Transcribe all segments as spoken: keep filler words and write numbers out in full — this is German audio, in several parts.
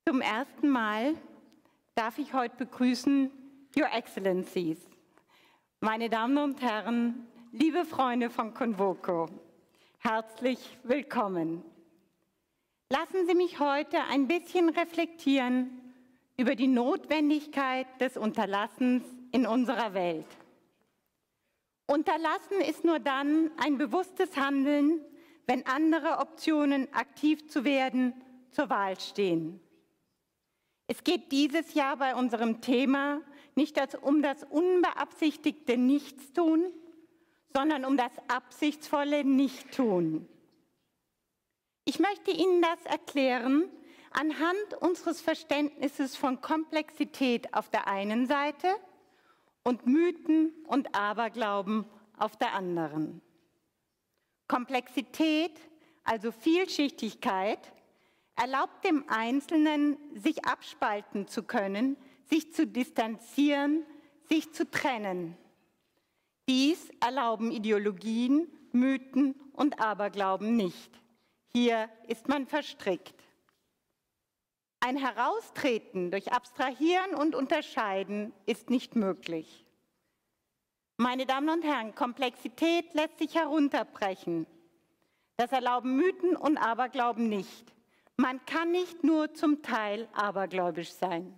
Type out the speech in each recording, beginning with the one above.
Zum ersten Mal darf ich heute begrüßen Your Excellencies, meine Damen und Herren, liebe Freunde von Convoco, herzlich willkommen. Lassen Sie mich heute ein bisschen reflektieren über die Notwendigkeit des Unterlassens in unserer Welt. Unterlassen ist nur dann ein bewusstes Handeln, wenn andere Optionen, aktiv zu werden, zur Wahl stehen. Es geht dieses Jahr bei unserem Thema nicht um das unbeabsichtigte Nichtstun, sondern um das absichtsvolle Nichttun. Ich möchte Ihnen das erklären anhand unseres Verständnisses von Komplexität auf der einen Seite und Mythen und Aberglauben auf der anderen. Komplexität, also Vielschichtigkeit, erlaubt dem Einzelnen, sich abspalten zu können, sich zu distanzieren, sich zu trennen. Dies erlauben Ideologien, Mythen und Aberglauben nicht. Hier ist man verstrickt. Ein Heraustreten durch Abstrahieren und Unterscheiden ist nicht möglich. Meine Damen und Herren, Komplexität lässt sich herunterbrechen. Das erlauben Mythen und Aberglauben nicht. Man kann nicht nur zum Teil abergläubisch sein.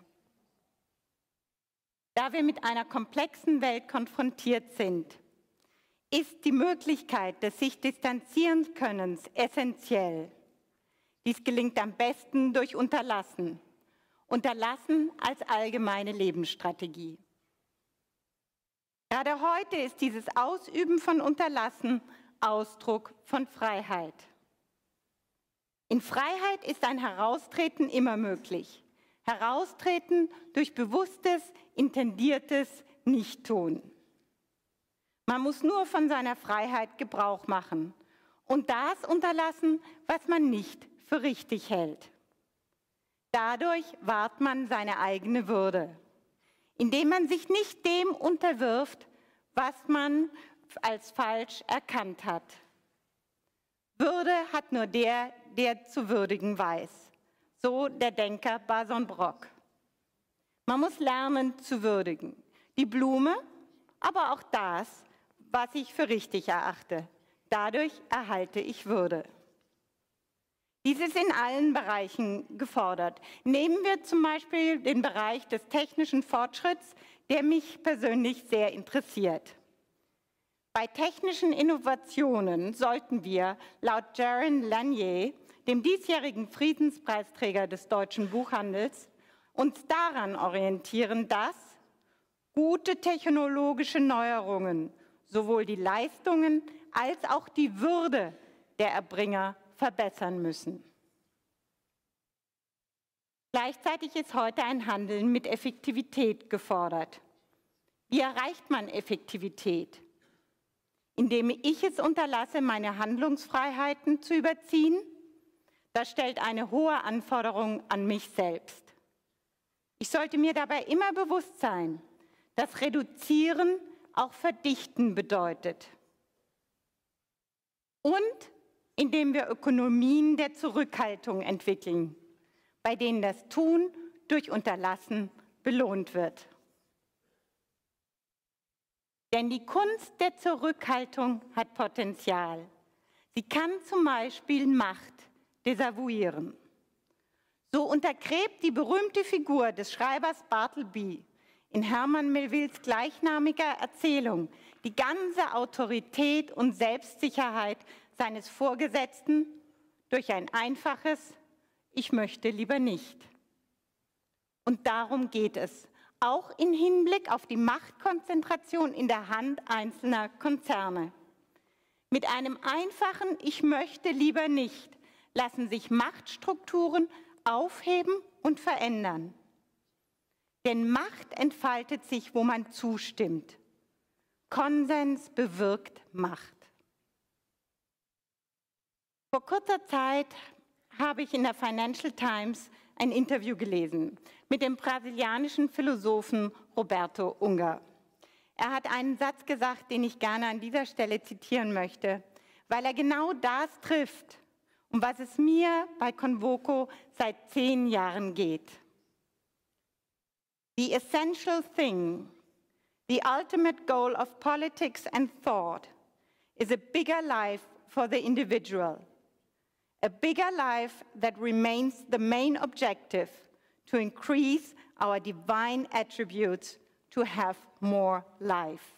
Da wir mit einer komplexen Welt konfrontiert sind, ist die Möglichkeit des sich distanzieren Könnens essentiell. Dies gelingt am besten durch Unterlassen. Unterlassen als allgemeine Lebensstrategie. Gerade heute ist dieses Ausüben von Unterlassen Ausdruck von Freiheit. In Freiheit ist ein Heraustreten immer möglich. Heraustreten durch bewusstes, intendiertes Nichttun. Man muss nur von seiner Freiheit Gebrauch machen und das unterlassen, was man nicht für richtig hält. Dadurch wahrt man seine eigene Würde, indem man sich nicht dem unterwirft, was man als falsch erkannt hat. Würde hat nur der, der zu würdigen weiß. So der Denker Bertolt Brecht. Man muss lernen zu würdigen. Die Blume, aber auch das, was ich für richtig erachte. Dadurch erhalte ich Würde. Dies ist in allen Bereichen gefordert. Nehmen wir zum Beispiel den Bereich des technischen Fortschritts, der mich persönlich sehr interessiert. Bei technischen Innovationen sollten wir laut Jaron Lanier, dem diesjährigen Friedenspreisträger des deutschen Buchhandels, uns daran orientieren, dass gute technologische Neuerungen sowohl die Leistungen als auch die Würde der Erbringer verbessern müssen. Gleichzeitig ist heute ein Handeln mit Effektivität gefordert. Wie erreicht man Effektivität? Indem ich es unterlasse, meine Handlungsfreiheiten zu überziehen? Das stellt eine hohe Anforderung an mich selbst. Ich sollte mir dabei immer bewusst sein, dass Reduzieren auch Verdichten bedeutet. Und indem wir Ökonomien der Zurückhaltung entwickeln, bei denen das Tun durch Unterlassen belohnt wird. Denn die Kunst der Zurückhaltung hat Potenzial. Sie kann zum Beispiel Macht desavouieren. So untergräbt die berühmte Figur des Schreibers Bartleby in Herman Melvilles gleichnamiger Erzählung die ganze Autorität und Selbstsicherheit seines Vorgesetzten durch ein einfaches „Ich möchte lieber nicht". Und darum geht es, auch im Hinblick auf die Machtkonzentration in der Hand einzelner Konzerne. Mit einem einfachen „Ich möchte lieber nicht" lassen sich Machtstrukturen aufheben und verändern. Denn Macht entfaltet sich, wo man zustimmt. Konsens bewirkt Macht. Vor kurzer Zeit habe ich in der Financial Times ein Interview gelesen mit dem brasilianischen Philosophen Roberto Unger. Er hat einen Satz gesagt, den ich gerne an dieser Stelle zitieren möchte, weil er genau das trifft, um was es mir bei Convoco seit zehn Jahren geht. The essential thing, the ultimate goal of politics and thought, is a bigger life for the individual, a bigger life that remains the main objective to increase our divine attributes to have more life.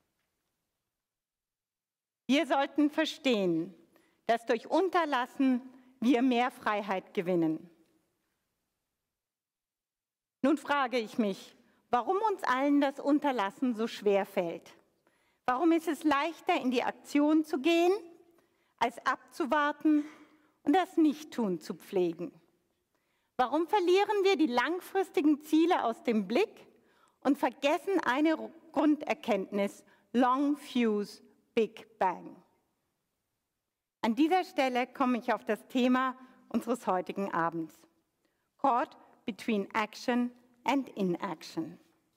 Wir sollten verstehen, dass durch Unterlassen wir mehr Freiheit gewinnen. Nun frage ich mich, warum uns allen das Unterlassen so schwer fällt. Warum ist es leichter, in die Aktion zu gehen, als abzuwarten und das Nichttun zu pflegen? Warum verlieren wir die langfristigen Ziele aus dem Blick und vergessen eine Grunderkenntnis, Long Fuse, Big Bang? An dieser Stelle komme ich auf das Thema unseres heutigen Abends. Caught between action and inaction.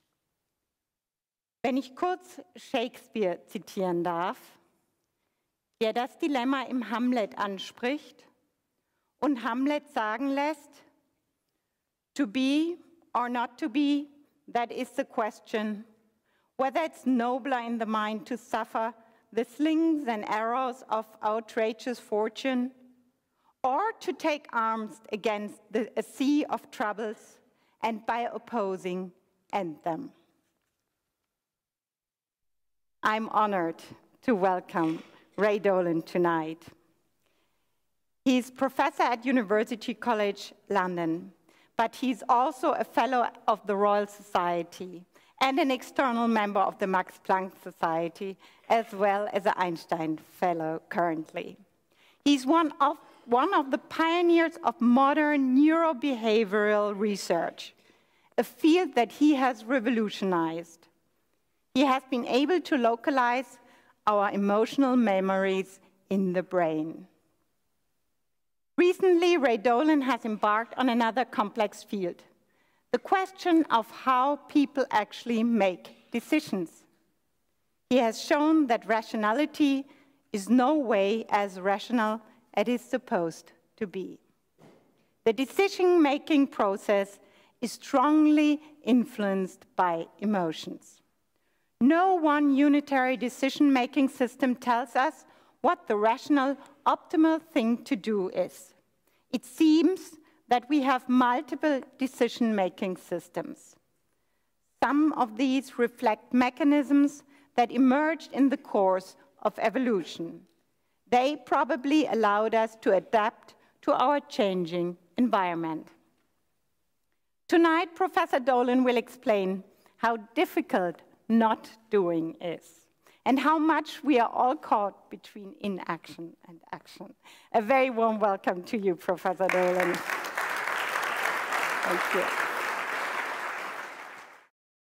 Wenn ich kurz Shakespeare zitieren darf, der das Dilemma im Hamlet anspricht und Hamlet sagen lässt, to be or not to be, that is the question, whether it's nobler in the mind to suffer the slings and arrows of outrageous fortune, or to take arms against the, a sea of troubles and by opposing end them. I'm honored to welcome Ray Dolan tonight. He's professor at University College London, but he's also a fellow of the Royal Society and an external member of the Max Planck Society, as well as an Einstein Fellow currently. He's one of, one of the pioneers of modern neurobehavioral research, a field that he has revolutionized. He has been able to localize our emotional memories in the brain. Recently, Ray Dolan has embarked on another complex field, the question of how people actually make decisions. He has shown that rationality is no way as rational as it is supposed to be. The decision-making process is strongly influenced by emotions. No one unitary decision-making system tells us what the rational, optimal thing to do is. It seems that we have multiple decision-making systems. Some of these reflect mechanisms that emerged in the course of evolution. They probably allowed us to adapt to our changing environment. Tonight, Professor Dolan will explain how difficult not doing is, and how much we are all caught between inaction and action. A very warm welcome to you, Professor Dolan. Thank you.